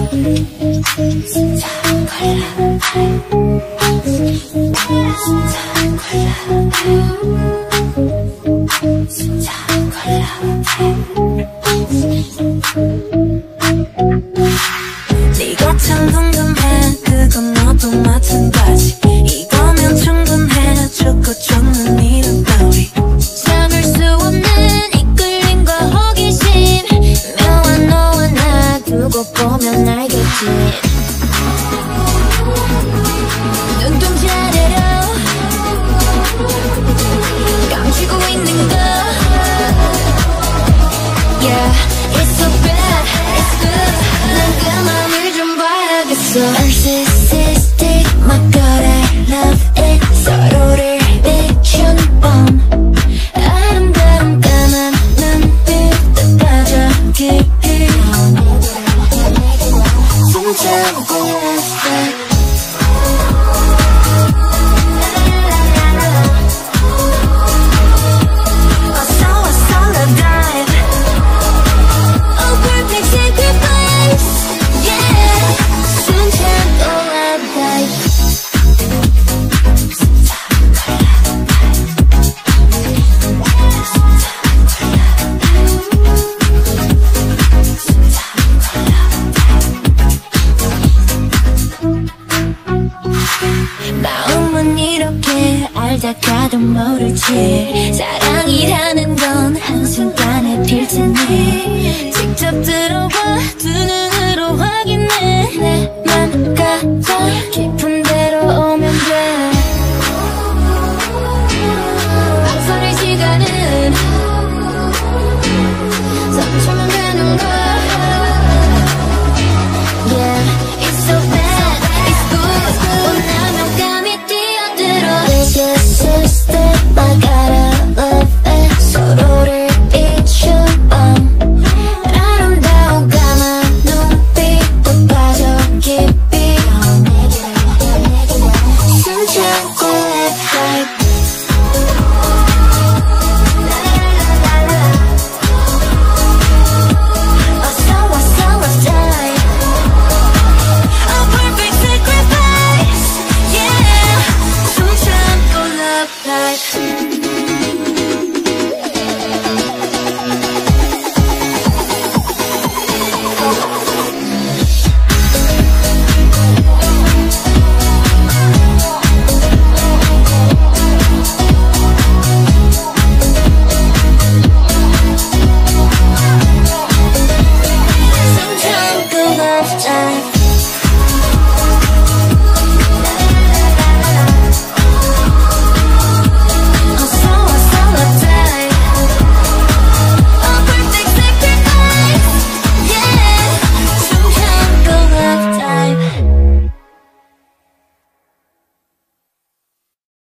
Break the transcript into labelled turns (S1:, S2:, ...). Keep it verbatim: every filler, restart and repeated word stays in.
S1: 진짜 콜라 진짜 콜라 진짜 콜라 네가 참 궁금해 그건 너도 마찬가지 이거면 충분해 좋고 좋는 이런 따위 참을 수 없는 이끌림과 호기심 묘한 너와 나 두고 보면 알겠지 눈동자 아래로 감추고 있는 거 Yeah, it's so bad, it's good 난 그 맘을 좀 봐야겠어 Narcissistic, my god I love it 서로를 비춘 밤 아름다운 까만 눈빛에 빠져 깊이 숨차고 왔어 마음은 이렇게 알다가도 모르지 사랑이라는 건 한순간에 필 테니 직접 들어봐 두 눈